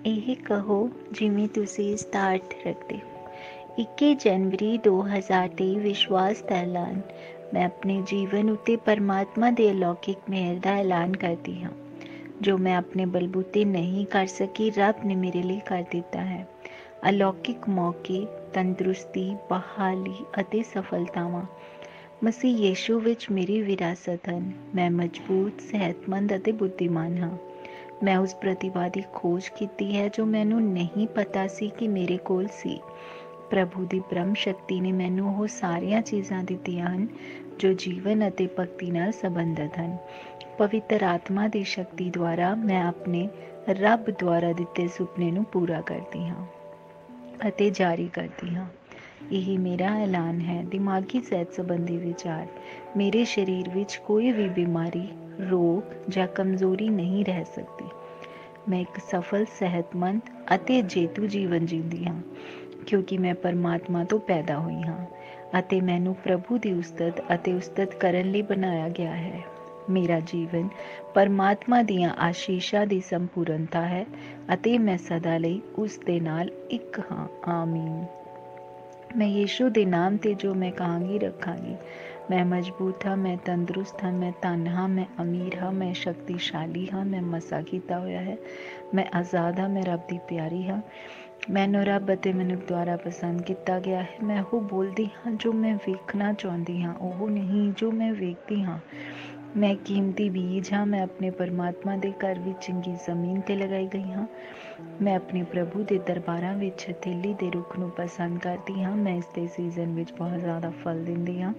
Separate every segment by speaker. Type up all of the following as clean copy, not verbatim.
Speaker 1: ਇਹ ਕਹੋ ਜਿਵੇਂ ਤੁਸੀਂ ਸਟਾਰਟ ਰੱਖਦੇ। 21 ਜਨਵਰੀ 2023 ਵਿਸ਼ਵਾਸ ਦਾ ਐਲਾਨ। ਮੈਂ ਆਪਣੇ ਜੀਵਨ ਉੱਤੇ ਪਰਮਾਤਮਾ ਦੇ ਅਲੌਕਿਕ ਮਿਹਰ ਦਾ ਐਲਾਨ ਕਰਦੀ ਹਾਂ। ਜੋ ਮੈਂ ਆਪਣੇ ਬਲਬੂਤੇ ਨਹੀਂ ਕਰ ਸਕੀ, ਰੱਬ ਨੇ ਮੇਰੇ ਲਈ ਕਰ ਦਿੱਤਾ ਹੈ। ਅਲੌਕਿਕ ਮੌਕੇ, ਤੰਦਰੁਸਤੀ, ਬਹਾਲੀ ਅਤੇ ਸਫਲਤਾਵਾਂ ਮਸੀਹ ਯੀਸ਼ੂ ਵਿੱਚ ਮੇਰੀ ਵਿਰਾਸਤ ਹਨ। ਮੈਂ ਮਜ਼ਬੂਤ, ਸਿਹਤਮੰਦ ਅਤੇ ਬੁੱਧੀਮਾਨ ਹਾਂ। ਮੈਂ ਉਸ ਪ੍ਰਤਿਭਾ ਦੀ ਖੋਜ ਕੀਤੀ ਹੈ ਜੋ ਮੈਨੂੰ ਨਹੀਂ ਪਤਾ ਸੀ ਕਿ ਮੇਰੇ ਕੋਲ ਸੀ। ਪ੍ਰਭੂ ਦੀ ਬ੍ਰਹਮ ਸ਼ਕਤੀ ਨੇ ਮੈਨੂੰ ਉਹ ਸਾਰੀਆਂ ਚੀਜ਼ਾਂ ਦਿੱਤੀਆਂ ਹਨ ਜੋ ਜੀਵਨ ਅਤੇ ਭਗਤੀ ਨਾਲ ਸੰਬੰਧਿਤ ਹਨ। ਪਵਿੱਤਰ ਆਤਮਾ ਦੀ ਸ਼ਕਤੀ ਦੁਆਰਾ ਮੈਂ ਆਪਣੇ ਰੱਬ ਦੁਆਰਾ ਦਿੱਤੇ ਸੁਪਨੇ ਨੂੰ ਪੂਰਾ ਕਰਦੀ ਹਾਂ ਅਤੇ ਜਾਰੀ ਕਰਦੀ ਹਾਂ। ਇਹ ਮੇਰਾ ਐਲਾਨ ਹੈ। ਦਿਮਾਗੀ ਸਿਹਤ ਸੰਬੰਧੀ ਵਿਚਾਰ। ਮੇਰੇ ਸਰੀਰ ਵਿੱਚ ਕੋਈ ਵੀ ਬਿਮਾਰੀ, ਰੋਗ ਜਾਂ ਕਮਜ਼ੋਰੀ ਨਹੀਂ ਰਹਿ ਸਕਦੀ। ਮੈਂ ਇੱਕ ਸਫਲ, ਸਿਹਤਮੰਦ ਅਤੇ ਜੇਤੂ ਜੀਵਨ ਜੀਂਦੀ ਹਾਂ ਕਿਉਂਕਿ ਮੈਂ ਪਰਮਾਤਮਾ ਤੋਂ ਪੈਦਾ ਹੋਈ ਹਾਂ ਅਤੇ ਮੈਨੂੰ ਪ੍ਰਭੂ ਦੀ ਉਸਤਤ ਅਤੇ ਉਸਤਤ ਕਰਨ ਲਈ ਬਣਾਇਆ ਗਿਆ ਹੈ। ਮੇਰਾ ਜੀਵਨ ਪਰਮਾਤਮਾ ਦੀਆਂ ਆਸ਼ੀਸ਼ਾਂ ਦੀ ਸੰਪੂਰਨਤਾ ਹੈ ਅਤੇ ਮੈਂ ਸਦਾ ਲਈ ਉਸ ਦੇ ਨਾਲ ਇੱਕ ਹਾਂ। ਆਮੀਨ। ਮੈਂ ਯੀਸ਼ੂ ਦੇ ਨਾਮ 'ਤੇ ਜੋ ਮੈਂ ਕਹਾਂਗੀ ਰੱਖਾਂਗੀ। ਮੈਂ ਮਜ਼ਬੂਤ ਹਾਂ, ਮੈਂ ਤੰਦਰੁਸਤ ਹਾਂ, ਮੈਂ ਧਨ ਹਾਂ, ਮੈਂ ਅਮੀਰ ਹਾਂ, ਮੈਂ ਸ਼ਕਤੀਸ਼ਾਲੀ ਹਾਂ, ਮੈਂ ਮਸਾ ਕੀਤਾ ਹੋਇਆ ਹੈ, ਮੈਂ ਆਜ਼ਾਦ ਹਾਂ, ਮੈਂ ਰੱਬ ਦੀ ਪਿਆਰੀ ਹਾਂ। ਮੈਨੂੰ ਰੱਬ ਅਤੇ ਮਨੁੱਖ ਦੁਆਰਾ ਪਸੰਦ ਕੀਤਾ ਗਿਆ ਹੈ। ਮੈਂ ਉਹ ਬੋਲਦੀ ਹਾਂ ਜੋ ਮੈਂ ਵੇਖਣਾ ਚਾਹੁੰਦੀ ਹਾਂ, ਉਹ ਨਹੀਂ ਜੋ ਮੈਂ ਵੇਖਦੀ ਹਾਂ। ਮੈਂ ਕੀਮਤੀ ਬੀਜ ਹਾਂ। ਮੈਂ ਆਪਣੇ ਪਰਮਾਤਮਾ ਦੇ ਘਰ ਵਿੱਚ ਚੰਗੀ ਜ਼ਮੀਨ 'ਤੇ ਲਗਾਈ ਗਈ ਹਾਂ। ਮੈਂ ਆਪਣੇ ਪ੍ਰਭੂ ਦੇ ਦਰਬਾਰਾਂ ਵਿੱਚ ਹਥੇਲੀ ਦੇ ਰੁੱਖ ਨੂੰ ਪਸੰਦ ਕਰਦੀ ਹਾਂ। ਮੈਂ ਇਸ ਦੇ ਸੀਜ਼ਨ ਵਿੱਚ ਬਹੁਤ ਜ਼ਿਆਦਾ ਫਲ ਦਿੰਦੀ ਹਾਂ।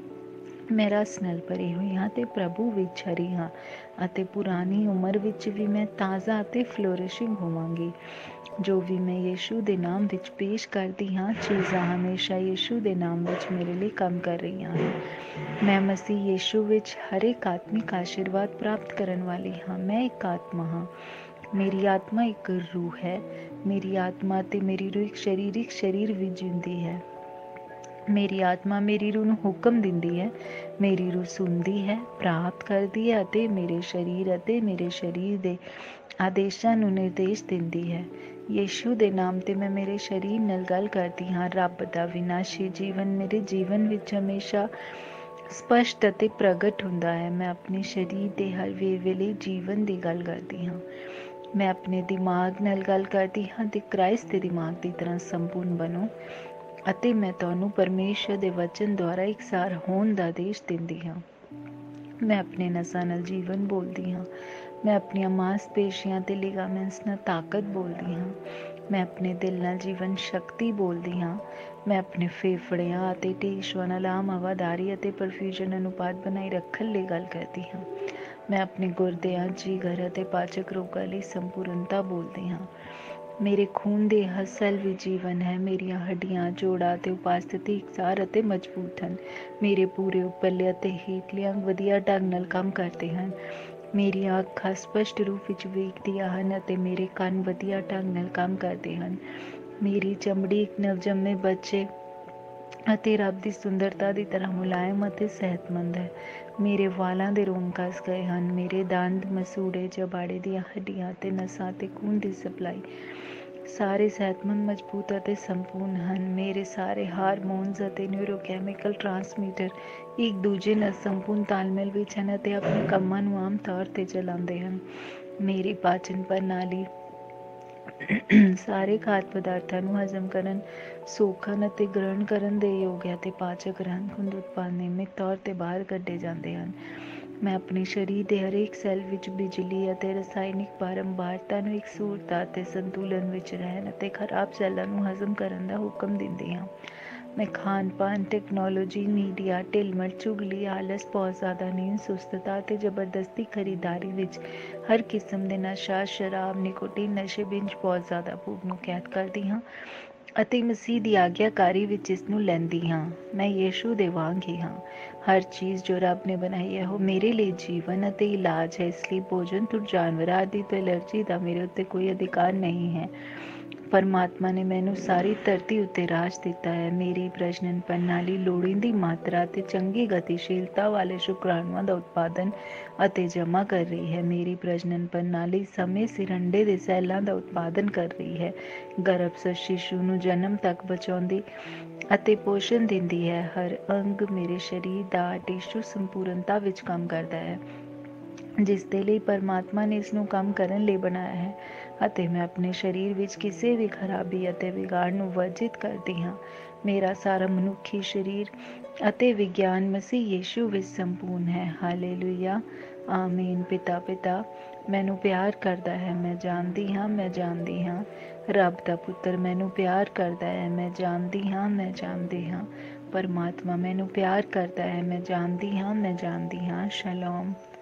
Speaker 1: ਮੈਂ ਰਸ ਨਾਲ ਭਰੀ ਹੋਈ ਹਾਂ ਅਤੇ ਪ੍ਰਭੂ ਵਿੱਚ ਹਰੀ ਹਾਂ ਅਤੇ ਪੁਰਾਣੀ ਉਮਰ ਵਿੱਚ ਵੀ ਮੈਂ ਤਾਜ਼ਾ ਅਤੇ ਫਲੋਰਿਸ਼ਿੰਗ ਹੋਵਾਂਗੀ। ਜੋ ਵੀ ਮੈਂ ਯੀਸ਼ੂ ਦੇ ਨਾਮ ਵਿੱਚ ਪੇਸ਼ ਕਰਦੀ ਹਾਂ, ਚੀਜ਼ਾਂ ਹਮੇਸ਼ਾ ਯੀਸ਼ੂ ਦੇ ਨਾਮ ਵਿੱਚ ਮੇਰੇ ਲਈ ਕੰਮ ਕਰ ਰਹੀਆਂ ਹਨ। ਮੈਂ ਮਸੀਹ ਯੀਸ਼ੂ ਵਿੱਚ ਹਰ ਇੱਕ ਆਤਮਿਕ ਆਸ਼ੀਰਵਾਦ ਪ੍ਰਾਪਤ ਕਰਨ ਵਾਲੀ ਹਾਂ। ਮੈਂ ਇੱਕ ਆਤਮਾ ਹਾਂ। ਮੇਰੀ ਆਤਮਾ ਇੱਕ ਰੂਹ ਹੈ। ਮੇਰੀ ਆਤਮਾ ਅਤੇ ਮੇਰੀ ਰੂਹ ਇੱਕ ਸਰੀਰ ਵਿੱਚ ਜਿਉਂਦੀ ਹੈ। ਮੇਰੀ ਆਤਮਾ ਮੇਰੀ ਰੂਹ ਨੂੰ ਹੁਕਮ ਦਿੰਦੀ ਹੈ। ਮੇਰੀ ਰੂਹ ਸੁਣਦੀ ਹੈ, ਪ੍ਰਾਪਤ ਕਰਦੀ ਹੈ ਅਤੇ ਮੇਰੇ ਸਰੀਰ ਦੇ ਆਦੇਸ਼ਾਂ ਨੂੰ ਨਿਰਦੇਸ਼ ਦਿੰਦੀ ਹੈ। ਯੀਸ਼ੂ ਦੇ ਨਾਮ 'ਤੇ ਮੈਂ ਮੇਰੇ ਸਰੀਰ ਨਾਲ ਗੱਲ ਕਰਦੀ ਹਾਂ। ਰੱਬ ਦਾ ਵਿਨਾਸ਼ੀ ਜੀਵਨ ਮੇਰੇ ਜੀਵਨ ਵਿੱਚ ਹਮੇਸ਼ਾ ਸਪਸ਼ਟ ਅਤੇ ਪ੍ਰਗਟ ਹੁੰਦਾ ਹੈ। ਮੈਂ ਆਪਣੇ ਸਰੀਰ ਦੇ ਹਰ ਵੇਲੇ ਜੀਵਨ ਦੀ ਗੱਲ ਕਰਦੀ ਹਾਂ। ਮੈਂ ਆਪਣੇ ਦਿਮਾਗ ਨਾਲ ਗੱਲ ਕਰਦੀ ਹਾਂ ਅਤੇ ਕ੍ਰਾਈਸਟ ਦੇ ਦਿਮਾਗ ਦੀ ਤਰ੍ਹਾਂ ਸੰਪੂਰਨ ਬਣੋ ਅਤੇ ਮੈਂ ਤੁਹਾਨੂੰ ਪਰਮੇਸ਼ਰ ਦੇ ਵਚਨ ਦੁਆਰਾ ਇਕਸਾਰ ਹੋਣ ਦਾ ਆਦੇਸ਼ ਦਿੰਦੀ ਹਾਂ। ਮੈਂ ਆਪਣੇ ਨਸਾਂ ਨਾਲ ਜੀਵਨ ਬੋਲਦੀ ਹਾਂ। ਮੈਂ ਆਪਣੀਆਂ ਮਾਸਪੇਸ਼ੀਆਂ ਅਤੇ ਲਿਗਾਮੈਂਟਸ ਨਾਲ ਤਾਕਤ ਬੋਲਦੀ ਹਾਂ। ਮੈਂ ਆਪਣੇ ਦਿਲ ਨਾਲ ਜੀਵਨ ਸ਼ਕਤੀ ਬੋਲਦੀ ਹਾਂ। ਮੈਂ ਆਪਣੇ ਫੇਫੜਿਆਂ ਅਤੇ ਟਿਸ਼ੂਆਂ ਨਾਲ ਆਮ ਹਵਾਦਾਰੀ ਅਤੇ ਪਰਫਿਊਜ਼ਨ ਅਨੁਪਾਤ ਬਣਾਈ ਰੱਖਣ ਲਈ ਗੱਲ ਕਰਦੀ ਹਾਂ। ਮੈਂ ਆਪਣੇ ਗੁਰਦਿਆਂ, ਜਿਗਰ ਅਤੇ ਪਾਚਕ ਰੋਗਾਂ ਲਈ ਸੰਪੂਰਨਤਾ ਬੋਲਦੀ ਹਾਂ। ਮੇਰੇ ਖੂਨ ਦੇ ਹਰ ਸੈੱਲ ਵਿੱਚ ਜੀਵਨ ਹੈ। ਮੇਰੀਆਂ ਹੱਡੀਆਂ, ਜੋੜਾਂ ਅਤੇ ਉਪਾਸਥਿਤੀ ਇਕਸਾਰ ਅਤੇ ਮਜ਼ਬੂਤ ਹਨ। ਮੇਰੇ ਪੂਰੇ ਉੱਪਰਲੇ ਅਤੇ ਹੇਠਲੇ ਅੰਗ ਵਧੀਆ ਢੰਗ ਨਾਲ ਕੰਮ ਕਰਦੇ ਹਨ। ਮੇਰੀਆਂ ਅੱਖਾਂ ਸਪਸ਼ਟ ਰੂਪ ਵਿੱਚ ਵੇਖਦੀਆਂ ਹਨ ਅਤੇ ਮੇਰੇ ਕੰਨ ਵਧੀਆ ਢੰਗ ਨਾਲ ਕੰਮ ਕਰਦੇ ਹਨ। ਮੇਰੀ ਚਮੜੀ ਇੱਕ ਨਵਜੰਮੇ ਬੱਚੇ ਅਤੇ ਰੱਬ ਦੀ ਸੁੰਦਰਤਾ ਦੀ ਤਰ੍ਹਾਂ ਮੁਲਾਇਮ ਅਤੇ ਸਿਹਤਮੰਦ ਹੈ। ਮੇਰੇ ਵਾਲਾਂ ਦੇ ਰੋਮ ਕੱਸ ਗਏ ਹਨ। ਮੇਰੇ ਦੰਦ, ਮਸੂੜੇ, ਜਬਾੜੇ ਦੀਆਂ ਹੱਡੀਆਂ ਅਤੇ ਨਸਾਂ ਅਤੇ ਖੂਨ ਦੀ ਸਪਲਾਈ ਸਾਰੇ ਸਿਹਤਮੰਦ, ਮਜ਼ਬੂਤ ਅਤੇ ਸੰਪੂਰਨ ਹਨ। ਮੇਰੇ ਸਾਰੇ ਹਾਰਮੋਨਸ ਅਤੇ ਨਿਊਰੋਕੈਮੀਕਲ ਟਰਾਂਸਮੀਟਰ ਇੱਕ ਦੂਜੇ ਨਾਲ ਸੰਪੂਰਨ ਤਾਲਮੇਲ ਵਿੱਚ ਹਨ ਅਤੇ ਆਪਣੇ ਕੰਮਾਂ ਨੂੰ ਆਮ ਤੌਰ 'ਤੇ ਚਲਾਉਂਦੇ ਹਨ। ਮੇਰੀ ਪਾਚਨ ਪ੍ਰਣਾਲੀ ਸਾਰੇ ਖਾਦ ਪਦਾਰਥਾਂ ਨੂੰ ਹਜ਼ਮ ਕਰਨ, ਸੋਖਣ ਅਤੇ ਗ੍ਰਹਿਣ ਕਰਨ ਦੇ ਯੋਗ ਹੈ ਅਤੇ ਪਾਚਕ ਖੰਡ ਉਤਪਾਦ ਨਿਯਮਿਤ ਤੌਰ 'ਤੇ ਬਾਹਰ ਕੱਢੇ ਜਾਂਦੇ ਹਨ। ਮੈਂ ਆਪਣੇ ਸਰੀਰ ਦੇ ਹਰੇਕ ਸੈੱਲ ਵਿੱਚ ਬਿਜਲੀ ਅਤੇ ਰਸਾਇਣਿਕ ਬਾਰੰਬਾਰਤਾ ਨੂੰ ਇਕਸੁਰਤਾ ਅਤੇ ਸੰਤੁਲਨ ਵਿੱਚ ਰਹਿਣ ਅਤੇ ਖਰਾਬ ਸੈੱਲਾਂ ਨੂੰ ਹਜ਼ਮ ਕਰਨ ਦਾ ਹੁਕਮ ਦਿੰਦੀ ਹਾਂ। ਮੈਂ ਖਾਣ-ਪਾਨ, ਟੈਕਨੋਲੋਜੀ, ਮੀਡੀਆ, ਢਿੱਲਮਟ, ਚੁਗਲੀ, ਆਲਸ, ਬਹੁਤ ਜ਼ਿਆਦਾ ਨੀਂਦ, ਸੁਸਤਤਾ ਅਤੇ ਜ਼ਬਰਦਸਤੀ ਖਰੀਦਦਾਰੀ ਵਿੱਚ ਹਰ ਕਿਸਮ ਦੇ ਨਸ਼ਾ, ਸ਼ਰਾਬ, ਨਿਕੋਟੀਨ ਨਸ਼ੇ ਵਿੱਚ ਬਹੁਤ ਜ਼ਿਆਦਾ ਭੋਗ ਨੂੰ ਕੈਦ ਕਰਦੀ ਹਾਂ ਅਤੇ ਮਸੀਹ ਦੀ ਆਗਿਆਕਾਰੀ ਵਿੱਚ ਇਸ ਨੂੰ ਲੈਂਦੀ ਹਾਂ। ਮੈਂ ਯੀਸ਼ੂ ਦੇ ਵਾਂਗ ਹੀ ਹਾਂ। ਹਰ ਚੀਜ਼ ਜੋ ਰੱਬ ਨੇ ਬਣਾਈ ਹੈ ਉਹ ਮੇਰੇ ਲਈ ਜੀਵਨ ਅਤੇ ਇਲਾਜ ਹੈ। ਇਸ ਲਈ ਭੋਜਨ ਤੋਂ ਜਾਨਵਰਾਂ ਆਦਿ ਤੋਂ ਐਲਰਜੀ ਦਾ ਮੇਰੇ ਉੱਤੇ ਕੋਈ ਅਧਿਕਾਰ ਨਹੀਂ ਹੈ। ਪਰਮਾਤਮਾ ਨੇ ਮੈਨੂੰ ਸਾਰੀ ਧਰਤੀ ਉੱਤੇ ਰਾਜ ਦਿੱਤਾ ਹੈ। ਮੇਰੀ ਪ੍ਰਜਨਨ ਪ੍ਰਣਾਲੀ ਲੋੜੀਂਦੀ ਮਾਤਰਾ ਅਤੇ ਚੰਗੀ ਗਤੀਸ਼ੀਲਤਾ ਵਾਲੇ ਸ਼ੁਕਰਾਣੂਆਂ ਦਾ ਉਤਪਾਦਨ ਅਤੇ ਜਮ੍ਹਾਂ ਕਰ ਰਹੀ ਹੈ। ਮੇਰੀ ਪ੍ਰਜਨਨ ਪ੍ਰਣਾਲੀ ਸਮੇਂ ਸਿਰ ਅੰਡੇ ਦੇ ਸੈੱਲਾਂ ਦਾ ਉਤਪਾਦਨ ਕਰ ਰਹੀ ਹੈ, ਗਰਭਸਥ ਸ਼ਿਸ਼ੂ ਨੂੰ ਜਨਮ ਤੱਕ ਬਚਾਉਂਦੀ ਅਤੇ ਪੋਸ਼ਣ ਦਿੰਦੀ ਹੈ। ਹਰ ਅੰਗ ਮੇਰੇ ਸਰੀਰ ਦਾ ਟਿਸ਼ੂ ਸੰਪੂਰਨਤਾ ਵਿੱਚ ਕੰਮ ਕਰਦਾ ਹੈ, ਜਿਸ ਦੇ ਲਈ ਪਰਮਾਤਮਾ ਨੇ ਇਸ ਨੂੰ ਕੰਮ ਕਰਨ ਲਈ ਬਣਾਇਆ ਹੈ, ਅਤੇ ਮੈਂ ਆਪਣੇ ਸਰੀਰ ਵਿੱਚ ਕਿਸੇ ਵੀ ਖਰਾਬੀ ਅਤੇ ਵਿਗਾੜ ਨੂੰ ਵਰਜਿਤ ਕਰਦੀ ਹਾਂ। ਮੇਰਾ ਸਾਰਾ ਮਨੁੱਖੀ ਸਰੀਰ ਅਤੇ ਵਿਗਿਆਨ ਮਸੀਹ ਯੀਸ਼ੂ ਵਿੱਚ ਸੰਪੂਰਨ ਹੈ। ਹਾਲੇਲੂਇਆ, ਆਮੀਨ। ਪਿਤਾ ਮੈਨੂੰ ਪਿਆਰ ਕਰਦਾ ਹੈ, ਮੈਂ ਜਾਣਦੀ ਹਾਂ। ਰੱਬ ਦਾ ਪੁੱਤਰ ਮੈਨੂੰ ਪਿਆਰ ਕਰਦਾ ਹੈ, ਮੈਂ ਜਾਣਦੀ ਹਾਂ। ਪਰਮਾਤਮਾ ਮੈਨੂੰ ਪਿਆਰ ਕਰਦਾ ਹੈ, ਮੈਂ ਜਾਣਦੀ ਹਾਂ। ਸ਼ਲੋਮ।